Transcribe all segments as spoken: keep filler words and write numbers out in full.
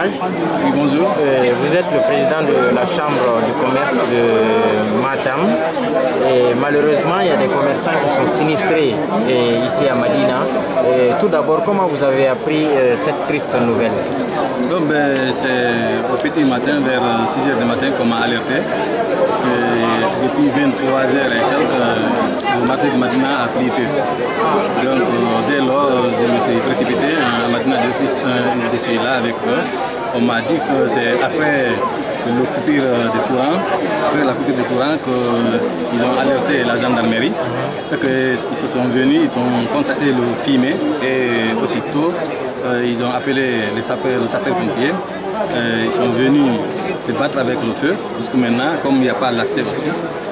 Courage. Oui, bonjour. Euh, vous êtes le président de la chambre du commerce de Matam. Et malheureusement, il y a des commerçants qui sont sinistrés et ici à Madina. Et tout d'abord, comment vous avez appris euh, cette triste nouvelle? Ben, c'est au petit matin, vers six heures du matin, qu'on m'a alerté que depuis vingt-trois heures et quelques, le marché de Madina a pris feu. Donc, dès lors, je me suis précipité à Madina, depuis je suis là avec eux. On m'a dit que c'est après le coupure de courant, après la coupure de courant qu'ils ont alerté la gendarmerie, qu'ils se sont venus, ils ont constaté le fumée et aussitôt euh, ils ont appelé les sapeurs-pompiers. Euh, ils sont venus se battre avec le feu. Jusqu'à maintenant, comme il n'y a pas l'accès aussi,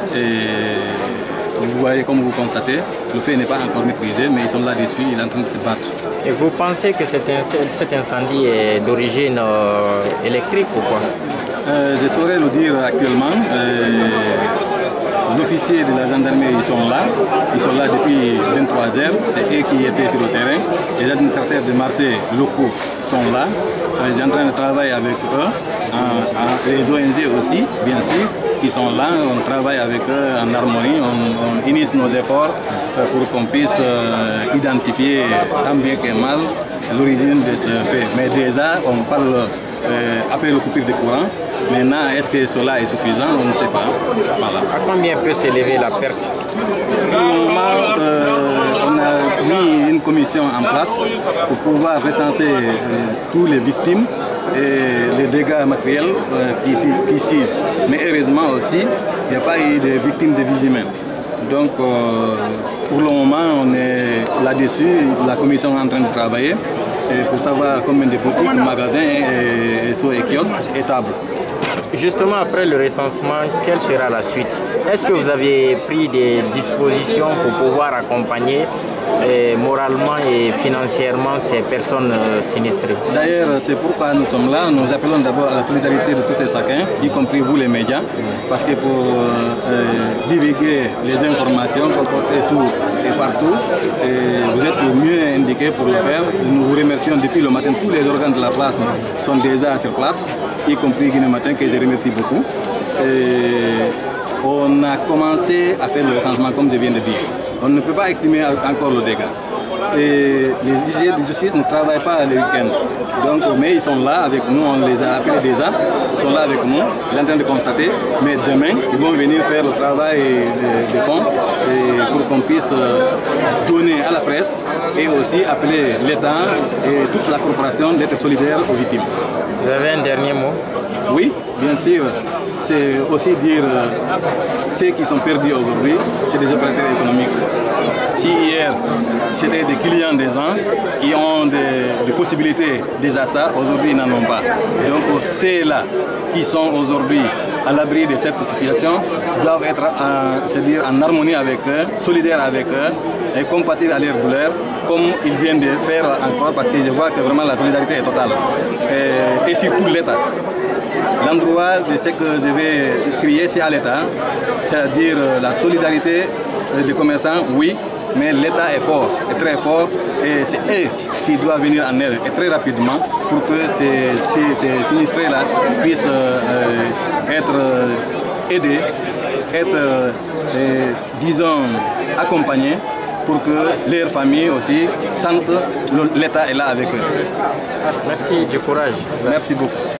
et vous voyez, comme vous constatez, le feu n'est pas encore maîtrisé, mais ils sont là-dessus, il est en train de se battre. Et vous pensez que cet, cet incendie est d'origine euh, électrique ou quoi? euh, Je saurais le dire actuellement. Euh, L'officier de la gendarmerie, ils sont là. Ils sont là depuis vingt-trois heures. C'est eux qui étaient sur le terrain. Les administrateurs de marché locaux sont là. Je suis en train de travailler avec eux. En, en, les O N G aussi, bien sûr, qui sont là. On travaille avec eux en harmonie. On, on initie nos efforts pour qu'on puisse euh, identifier tant bien que mal l'origine de ce fait. Mais déjà, on parle euh, après le coupure de courant. Maintenant, est-ce que cela est suffisant? On ne sait pas. Voilà. À combien peut s'élever la perte? Pour le moment, euh, on a mis une commission en place pour pouvoir recenser euh, tous les victimes et les dégâts matériels euh, qui, qui suivent. Mais heureusement aussi, il n'y a pas eu de victimes de vies humaines. Donc, euh, pour le moment, on est là-dessus. La commission est en train de travailler et pour savoir combien de boutiques, magasins, et, et, et kiosques et tables. Justement, après le recensement, quelle sera la suite? Est-ce que vous avez pris des dispositions pour pouvoir accompagner eh, moralement et financièrement ces personnes euh, sinistrées? D'ailleurs, c'est pourquoi nous sommes là. Nous appelons d'abord à la solidarité de tous et chacun, y compris vous les médias, parce que pour euh, divulguer les informations, comporter tout et partout, et vous êtes le mieux indiqués pour le faire. Nous vous remercions depuis le matin. Tous les organes de la place sont déjà sur place, y compris Guinée Matin, que je remercie beaucoup. Et on a commencé à faire le recensement, comme je viens de dire. On ne peut pas estimer encore le dégât. Et les huissiers de justice ne travaillent pas le week-end. Donc, mais ils sont là avec nous, on les a appelés déjà. Ils sont là avec nous, ils sont en train de constater. Mais demain, ils vont venir faire le travail de, de fond et pour qu'on puisse donner à la presse et aussi appeler l'État et toute la corporation d'être solidaire aux victimes. Vous avez un dernier mot? Oui, bien sûr. C'est aussi dire euh, ceux qui sont perdus aujourd'hui, c'est des opérateurs économiques. Si hier, c'était des clients des gens qui ont des, des possibilités des achats, aujourd'hui ils n'en ont pas. Donc ceux-là qui sont aujourd'hui à l'abri de cette situation doivent être en, c'est-à-dire en harmonie avec eux, solidaires avec eux et compatir à leur douleur comme ils viennent de faire encore, parce que je vois que vraiment la solidarité est totale. Et, et surtout l'État. L'endroit de ce que je vais crier, c'est à l'État, c'est-à-dire la solidarité des commerçants, oui, mais l'État est fort, est très fort, et c'est eux qui doivent venir en aide, et très rapidement, pour que ces, ces, ces sinistrés-là puissent euh, être aidés, être, euh, disons, accompagnés, pour que leurs familles aussi sentent l'État est là avec eux. Merci, du courage. Merci beaucoup.